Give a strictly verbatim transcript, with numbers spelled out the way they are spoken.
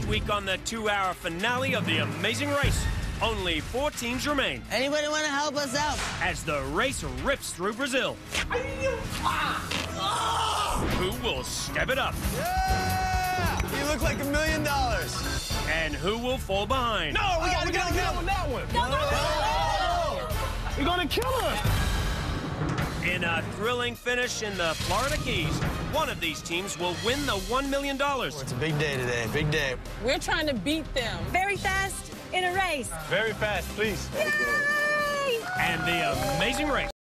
Next week on the two-hour finale of The Amazing Race, only four teams remain. Anybody want to help us out? As the race rips through Brazil. Who will step it up? Yeah! You look like a million dollars. And who will fall behind? No, we gotta get him on that one. No, no, no, no. You're gonna kill us. In a thrilling finish in the Florida Keys, one of these teams will win the one million dollars. Oh, it's a big day today, big day. We're trying to beat them. Very fast in a race. Very fast, please. Yay! And The Amazing Race